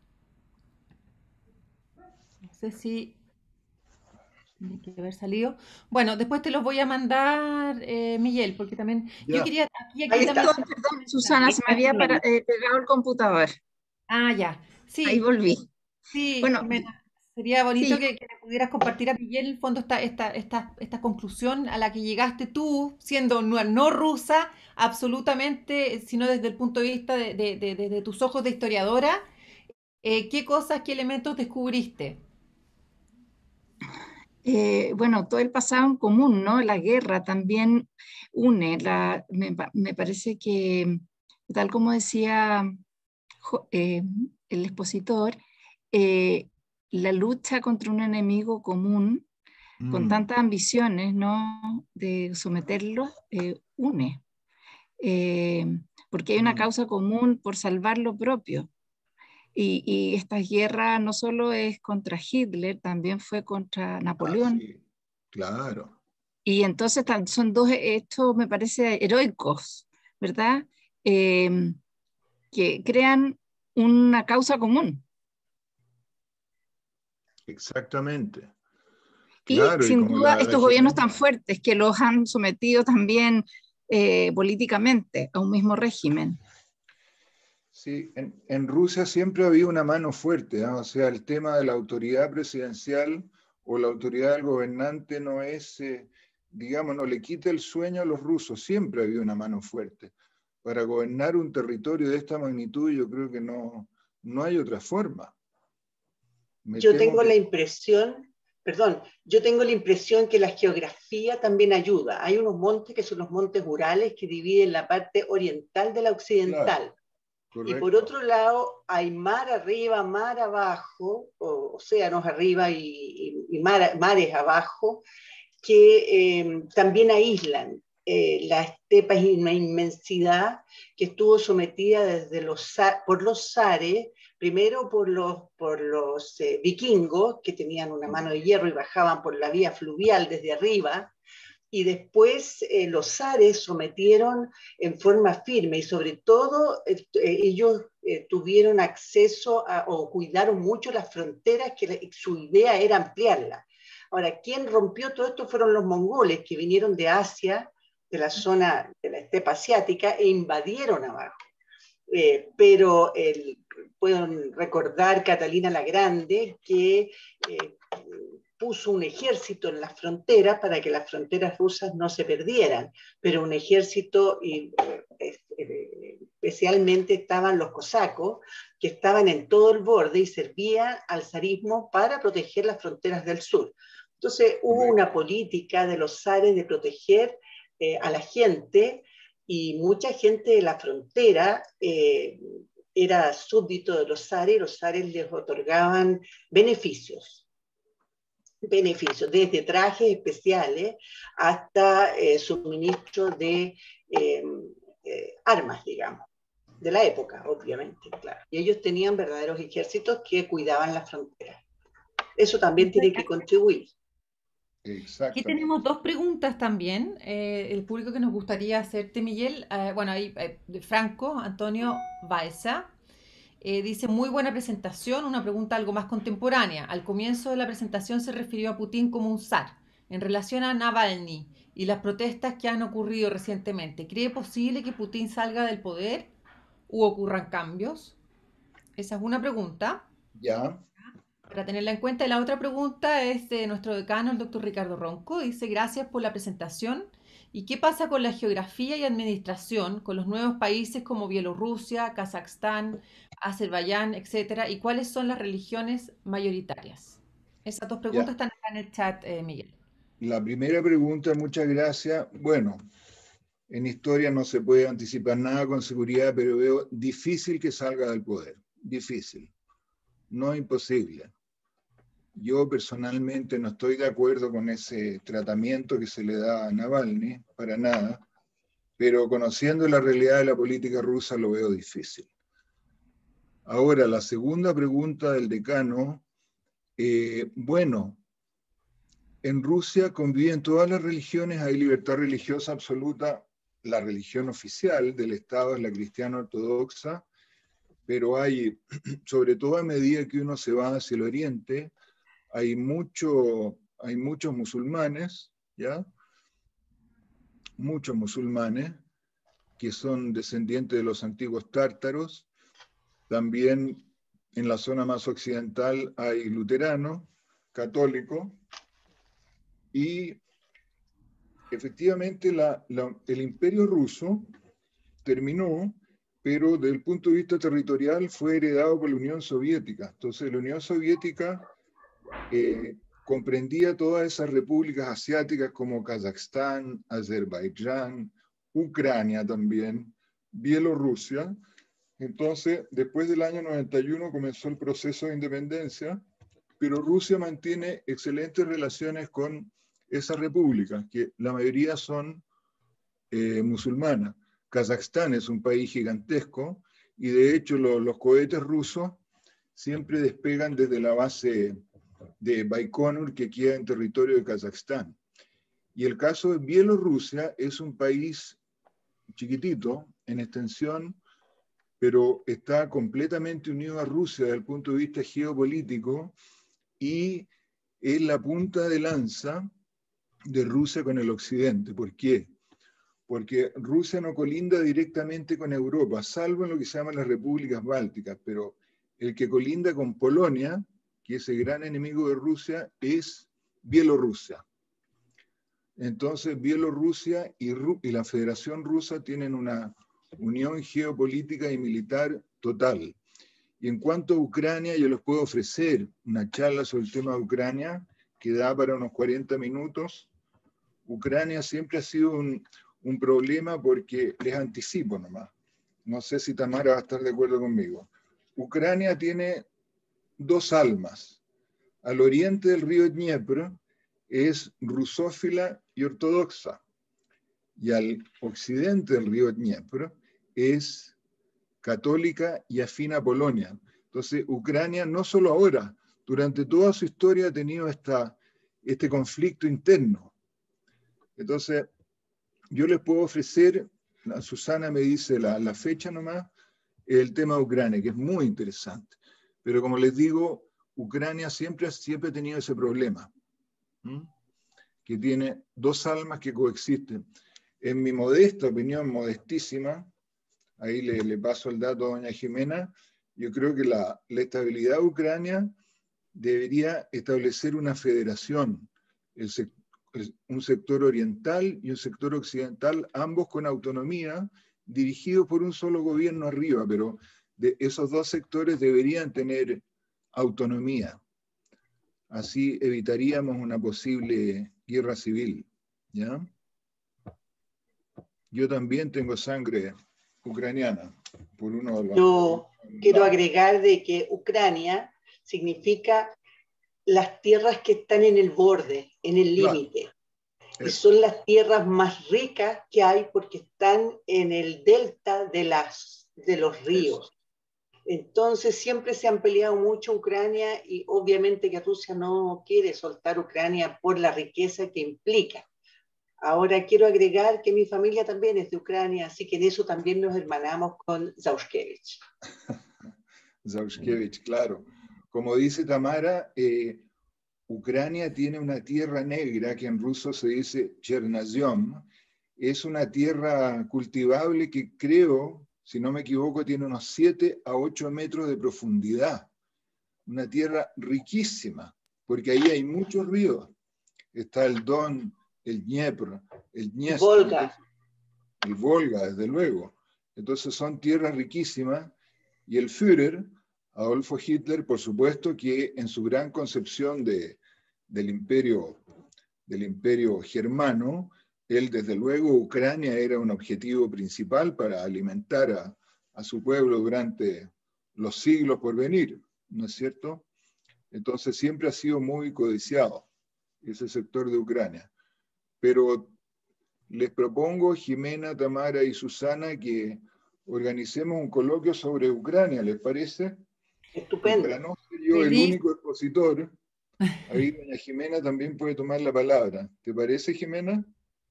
No sé si tiene que haber salido. Bueno, después te los voy a mandar, Miguel, porque también yo quería aquí Ahí está, también. perdón, Susana, se me había pegado el computador. Ah, ya. Ahí Sí, volví. sí, Bueno, Jimena. Sería bonito sí, que le pudieras compartir a Miguel, en el fondo, esta conclusión a la que llegaste tú, siendo no rusa, absolutamente, sino desde el punto de vista de tus ojos de historiadora. ¿Qué cosas, qué elementos descubriste? bueno, todo el pasado en común, ¿no? La guerra también une. Me parece que, tal como decía el expositor, eh, la lucha contra un enemigo común con tantas ambiciones, ¿no? De someterlo, une. Porque hay una causa común por salvar lo propio. Y esta guerra no solo es contra Hitler, también fue contra Napoleón. Sí, claro. Y entonces son dos hechos, me parece, heroicos, ¿verdad? Que crean una causa común. Exactamente. Claro, y sin duda estos gobiernos tan fuertes que los han sometido también políticamente a un mismo régimen. Sí, en Rusia siempre había una mano fuerte, o sea, el tema de la autoridad presidencial o la autoridad del gobernante no es, digamos, no le quita el sueño a los rusos, siempre había una mano fuerte. Para gobernar un territorio de esta magnitud yo creo que no hay otra forma. Yo tengo la impresión que la geografía también ayuda. Hay unos montes que son los montes Urales que dividen la parte oriental de la occidental. Claro, y por otro lado hay mar arriba, mar abajo, océanos arriba y mares abajo, que también aíslan. La estepa es una inmensidad que estuvo sometida por los zares, primero por los vikingos, que tenían una mano de hierro y bajaban por la vía fluvial desde arriba, y después los zares sometieron en forma firme, y sobre todo ellos tuvieron acceso o cuidaron mucho las fronteras, que su idea era ampliarlas. Ahora, quien rompió todo esto fueron los mongoles, que vinieron de Asia la zona de la estepa asiática e invadieron abajo. Pero pueden recordar Catalina la Grande, que puso un ejército en las fronteras para que las fronteras rusas no se perdieran, pero un ejército, especialmente estaban los cosacos, que estaban en todo el borde y servían al zarismo para proteger las fronteras del sur. Entonces hubo una política de los zares de proteger a la gente, y mucha gente de la frontera era súbdito de los zares les otorgaban beneficios, desde trajes especiales hasta suministro de armas, digamos, de la época, obviamente, claro. Y ellos tenían verdaderos ejércitos que cuidaban las fronteras. Eso también tiene que contribuir. Aquí tenemos dos preguntas también, el público que nos gustaría hacerte, Miguel. Bueno, ahí Franco Antonio Baeza dice, muy buena presentación, una pregunta algo más contemporánea. Al comienzo de la presentación se refirió a Putin como un zar. En relación a Navalny y las protestas que han ocurrido recientemente, ¿cree posible que Putin salga del poder u ocurran cambios? Esa es una pregunta. Ya. Para tenerla en cuenta. Y la otra pregunta es de nuestro decano, el doctor Ricardo Ronco. Dice, gracias por la presentación. ¿Y qué pasa con la geografía y administración, con los nuevos países como Bielorrusia, Kazajstán, Azerbaiyán, etcétera? ¿Y cuáles son las religiones mayoritarias? Esas dos preguntas están acá en el chat, Miguel. La primera pregunta, muchas gracias. Bueno, en historia no se puede anticipar nada con seguridad, pero veo difícil que salga del poder. Difícil. No imposible. Yo personalmente no estoy de acuerdo con ese tratamiento que se le da a Navalny, para nada, pero conociendo la realidad de la política rusa lo veo difícil. Ahora, la segunda pregunta del decano, bueno, en Rusia conviven todas las religiones, hay libertad religiosa absoluta, la religión oficial del Estado es la cristiana ortodoxa, pero hay, sobre todo a medida que uno se va hacia el oriente, hay muchos musulmanes, ¿ya? Muchos musulmanes que son descendientes de los antiguos tártaros. También en la zona más occidental hay luteranos, católicos, y efectivamente el imperio ruso terminó, pero desde el punto de vista territorial fue heredado por la Unión Soviética. Entonces la Unión Soviética comprendía todas esas repúblicas asiáticas como Kazajstán, Azerbaiyán, Ucrania también, Bielorrusia. Entonces, después del año 91 comenzó el proceso de independencia, pero Rusia mantiene excelentes relaciones con esas repúblicas, que la mayoría son musulmanas. Kazajstán es un país gigantesco y de hecho los cohetes rusos siempre despegan desde la base de Baikonur, que queda en territorio de Kazajstán. Y el caso de Bielorrusia es un país chiquitito en extensión, pero está completamente unido a Rusia desde el punto de vista geopolítico y es la punta de lanza de Rusia con el occidente. ¿Por qué? Porque Rusia no colinda directamente con Europa, salvo en lo que se llaman las repúblicas bálticas, pero el que colinda con Polonia, que es el gran enemigo de Rusia, es Bielorrusia. Entonces, Bielorrusia y la Federación Rusa tienen una unión geopolítica y militar total. Y en cuanto a Ucrania, yo les puedo ofrecer una charla sobre el tema de Ucrania, que da para unos 40 minutos. Ucrania siempre ha sido un problema porque les anticipo nomás. No sé si Tamara va a estar de acuerdo conmigo. Ucrania tiene dos almas. Al oriente del río Dniepro es rusófila y ortodoxa, y al occidente del río Dniepro es católica y afín a Polonia. Entonces, Ucrania no solo ahora, durante toda su historia ha tenido este conflicto interno. Entonces, yo les puedo ofrecer, Susana me dice la fecha nomás, el tema de Ucrania, que es muy interesante. Pero como les digo, Ucrania siempre ha tenido ese problema, que tiene dos almas que coexisten. En mi modesta opinión, modestísima, ahí le paso el dato a doña Jimena, yo creo que la estabilidad de Ucrania debería establecer una federación, un sector oriental y un sector occidental, ambos con autonomía, dirigidos por un solo gobierno arriba, pero esos dos sectores deberían tener autonomía. Así evitaríamos una posible guerra civil, ¿ya? Yo también tengo sangre ucraniana, por uno de los... Yo quiero agregar de que Ucrania significa las tierras que están en el borde, en el límite. Y son las tierras más ricas que hay porque están en el delta de los ríos. Entonces siempre se han peleado mucho Ucrania y obviamente que Rusia no quiere soltar Ucrania por la riqueza que implica. Ahora quiero agregar que mi familia también es de Ucrania, así que en eso también nos hermanamos con Zaushkevich. Zaushkevich, claro. Como dice Tamara, Ucrania tiene una tierra negra que en ruso se dice Chernozem. Es una tierra cultivable que creo, si no me equivoco, tiene unos 7 a 8 metros de profundidad. Una tierra riquísima, porque ahí hay muchos ríos. Está el Don, el Dniepr, el Dniestr, Volga. El Volga, desde luego. Entonces son tierras riquísimas y el Führer, Adolfo Hitler, por supuesto que en su gran concepción del imperio germano, él desde luego Ucrania era un objetivo principal para alimentar a su pueblo durante los siglos por venir, ¿no es cierto? Entonces siempre ha sido muy codiciado ese sector de Ucrania. Pero les propongo, Jimena, Tamara y Susana, que organicemos un coloquio sobre Ucrania, ¿les parece? Estupendo. Y para no ser yo el único expositor, ahí doña Jimena también puede tomar la palabra. ¿Te parece, Jimena?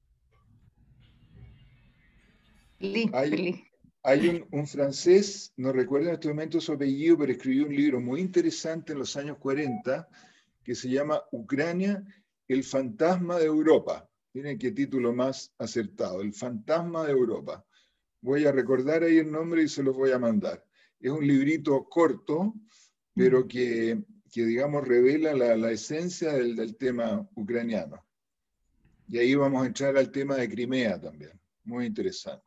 Hay un francés, no recuerdo en este momento su apellido, pero escribió un libro muy interesante en los años 40 que se llama Ucrania, el fantasma de Europa. Miren qué título más acertado, el fantasma de Europa. Voy a recordar ahí el nombre y se los voy a mandar. Es un librito corto, pero que digamos, revela la esencia del tema ucraniano. Y ahí vamos a entrar al tema de Crimea también. Muy interesante.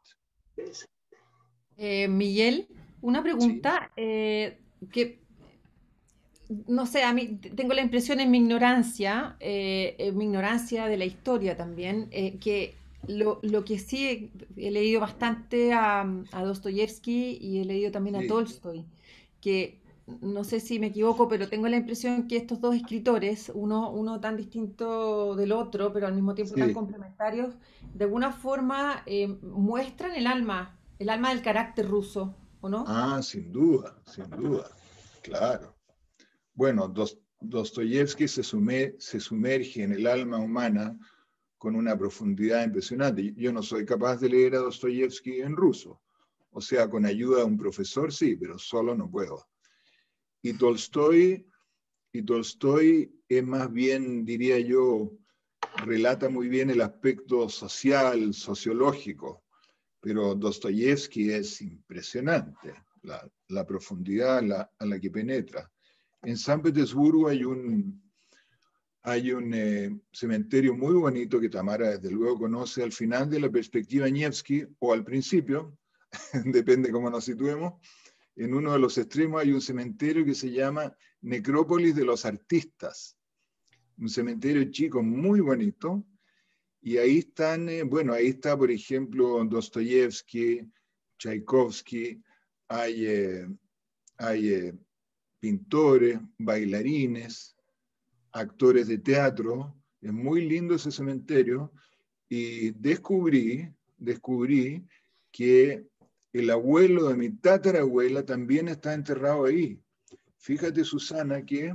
Miguel, una pregunta que, no sé, a mí tengo la impresión en mi ignorancia de la historia también, que lo que sí he leído bastante a Dostoyevsky y he leído también a Tolstoy, que no sé si me equivoco, pero tengo la impresión que estos dos escritores, uno tan distinto del otro, pero al mismo tiempo tan complementarios, de alguna forma muestran el alma del carácter ruso, ¿o no? Ah, sin duda, claro. Bueno, Dostoyevsky se sumerge en el alma humana con una profundidad impresionante. Yo no soy capaz de leer a Dostoyevsky en ruso. O sea, con ayuda de un profesor sí, pero solo no puedo. Y Tolstoy es más bien, diría yo, relata muy bien el aspecto social, sociológico, pero Dostoyevsky es impresionante, la profundidad a la que penetra. En San Petersburgo hay un cementerio muy bonito que Tamara desde luego conoce al final de la perspectiva Nevsky, o al principio, depende cómo nos situemos. En uno de los extremos hay un cementerio que se llama Necrópolis de los Artistas, un cementerio chico muy bonito, y ahí están, ahí está por ejemplo Dostoyevsky, Tchaikovsky, hay pintores, bailarines, actores de teatro. Es muy lindo ese cementerio, y descubrí que el abuelo de mi tatarabuela también está enterrado ahí. Fíjate, Susana, que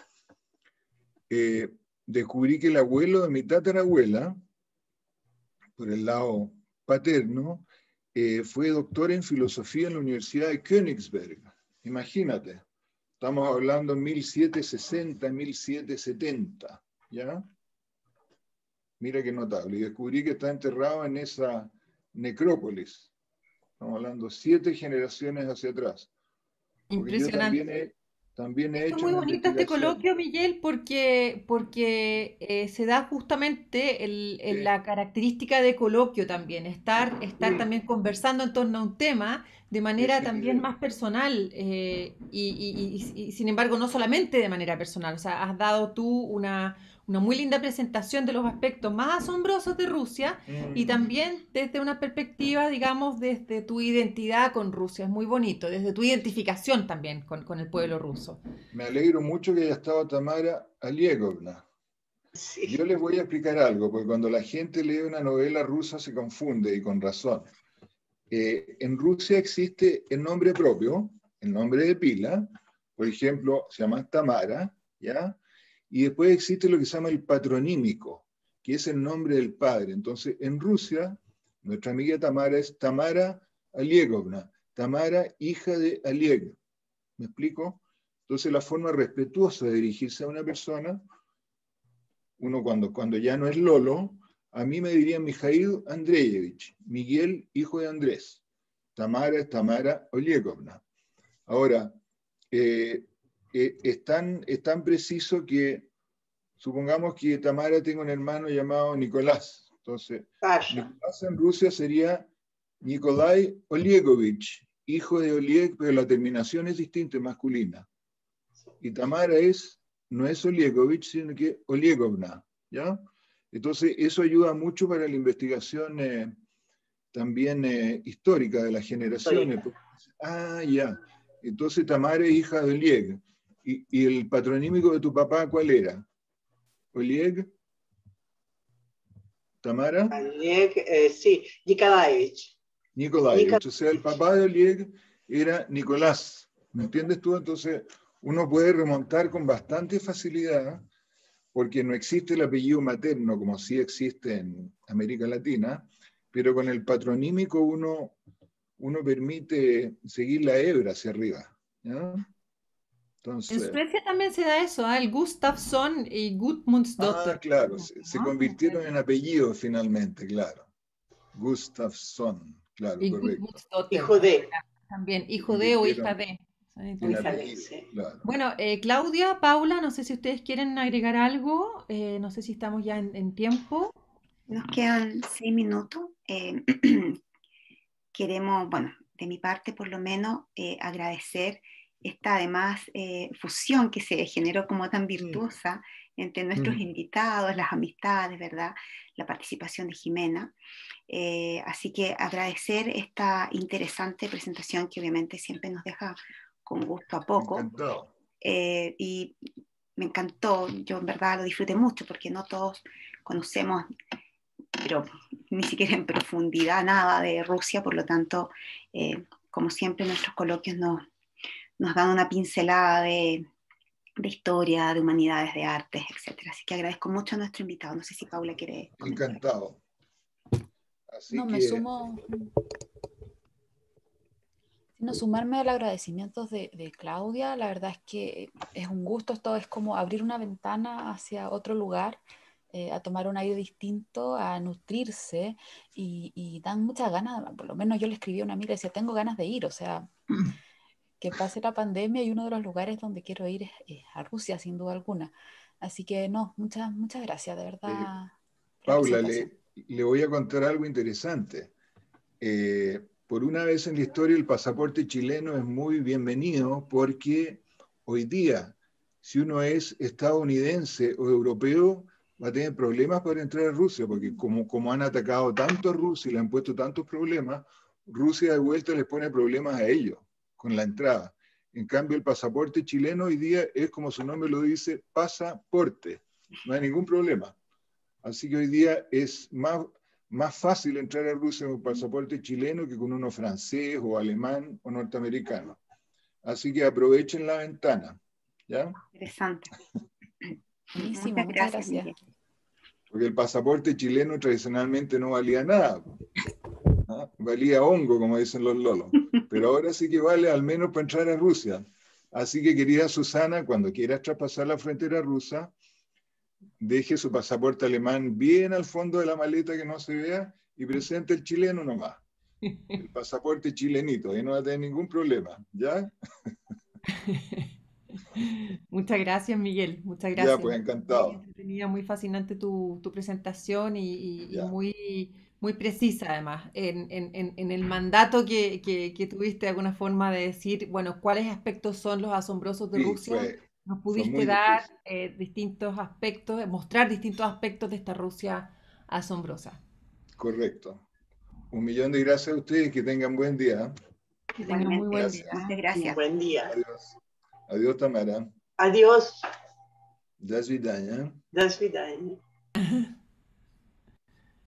descubrí que el abuelo de mi tatarabuela, por el lado paterno, fue doctor en filosofía en la Universidad de Königsberg. Imagínate, estamos hablando en 1760, 1770, ¿ya? Mira qué notable. Y descubrí que está enterrado en esa necrópolis. Estamos hablando 7 generaciones hacia atrás. Porque yo Impresionante. también he Esto es hecho muy una bonito este investigación. coloquio, Miguel, porque se da justamente Sí, la característica de coloquio también, estar sí, también conversando en torno a un tema de manera esa es la también idea. más personal y sin embargo no solamente de manera personal, o sea, has dado tú una muy linda presentación de los aspectos más asombrosos de Rusia y Mm. también desde una perspectiva, digamos, desde tu identidad con Rusia, es muy bonito, desde tu identificación también con el pueblo ruso. Me alegro mucho que haya estado Tamara Aliegovna. Yo Sí. les voy a explicar algo, porque cuando la gente lee una novela rusa se confunde, y con razón. En Rusia existe el nombre propio, el nombre de pila, por ejemplo, se llama Tamara, ¿ya? Y después existe lo que se llama el patronímico, que es el nombre del padre. Entonces, en Rusia, nuestra amiga Tamara es Tamara Aliegovna, Tamara, hija de Alieg. ¿Me explico? Entonces, la forma respetuosa de dirigirse a una persona, uno cuando ya no es Lolo, a mí me dirían Mijail Andreyevich, Miguel, hijo de Andrés. Tamara es Tamara Oliegovna. Ahora, es tan preciso que supongamos que Tamara tiene un hermano llamado Nicolás. Entonces, Pasha. Nicolás en Rusia sería Nikolai Oliegovich, hijo de Oleg, pero la terminación es distinta, es masculina. Y Tamara no es Oliegovich, sino que Oliegovna, ¿ya? Entonces, eso ayuda mucho para la investigación también histórica de las generaciones. Histórica. Ah, ya. Entonces, Tamara es hija de Olieg. ¿Y el patronímico de tu papá cuál era? ¿Olieg? ¿Tamara? Oleg, sí, Nikolaevich. Nikolaevich. O sea, el papá de Olieg era Nicolás. ¿Me entiendes tú? Entonces, uno puede remontar con bastante facilidad, porque no existe el apellido materno como sí existe en América Latina, pero con el patronímico uno permite seguir la hebra hacia arriba, ¿ya? En Entonces, Suecia también se da eso, ¿ah? El Gustafsson y Gudmundsdottir, por claro, ejemplo, se ¿no? En convirtieron Suecia. en apellidos finalmente, claro. Gustafsson, claro, Y correcto. Gudmundsdottir, Hijo de. también, Se hijo de o hija convirtieron de. Sí, en muy Hija bien. de, apellidos, sí. claro. Bueno, Claudia, Paula, no sé si ustedes quieren agregar algo, no sé si estamos ya en tiempo. Nos quedan 6 minutos. Queremos, bueno, de mi parte por lo menos, agradecer esta además fusión que se generó como tan virtuosa entre nuestros invitados, las amistades, ¿verdad? La participación de Jimena. Así que agradecer esta interesante presentación que obviamente siempre nos deja con gusto a poco. Encantado. Y me encantó, yo en verdad lo disfruté mucho porque no todos conocemos, pero ni siquiera en profundidad nada de Rusia, por lo tanto, como siempre nuestros coloquios nos dan una pincelada de historia, de humanidades, de artes, etc. Así que agradezco mucho a nuestro invitado. No sé si Paula quiere comentar. Encantado. Así No, me que, sumo, sino sumarme al agradecimiento de Claudia. La verdad es que es un gusto, esto es como abrir una ventana hacia otro lugar, a tomar un aire distinto, a nutrirse y dan muchas ganas. Por lo menos yo le escribí a una amiga y decía, tengo ganas de ir, o sea, que pase la pandemia y uno de los lugares donde quiero ir es a Rusia, sin duda alguna. Así que no, muchas gracias, de eh, verdad, por la Paula, presentación. le voy a contar algo interesante. Por una vez en la historia el pasaporte chileno es muy bienvenido porque hoy día, si uno es estadounidense o europeo, va a tener problemas para entrar a Rusia, porque como han atacado tanto a Rusia y le han puesto tantos problemas, Rusia de vuelta les pone problemas a ellos con la entrada. En cambio, el pasaporte chileno hoy día es, como su nombre lo dice, pasaporte. No hay ningún problema. Así que hoy día es más fácil entrar a Rusia con un pasaporte chileno que con uno francés o alemán o norteamericano. Así que aprovechen la ventana, ¿ya? Interesante. Buenísimo, Muchas muchas gracias, gracias. Miguel. Porque el pasaporte chileno tradicionalmente no valía nada, ¿no? Valía hongo, como dicen los lolos. Pero ahora sí que vale al menos para entrar a Rusia. Así que, querida Susana, cuando quieras traspasar la frontera rusa, deje su pasaporte alemán bien al fondo de la maleta que no se vea y presente el chileno nomás. El pasaporte chilenito, ahí no va a tener ningún problema, ¿ya? Muchas gracias, Miguel. Muchas Ya, gracias. pues Muy encantado. entretenida, muy fascinante tu presentación y Ya. muy precisa además en el mandato que tuviste de alguna forma de decir, bueno, cuáles aspectos son los asombrosos de Sí, Rusia. Nos fue pudiste muy dar difícil. distintos aspectos, mostrar distintos aspectos de esta Rusia asombrosa. Correcto. 1.000.000 de gracias a ustedes, que tengan buen día. Que tengan muy buen Igualmente, día. Gracias. muchas gracias. Buen día. Adiós. Adiós, Tamara. Adiós. До свидания. До свидания.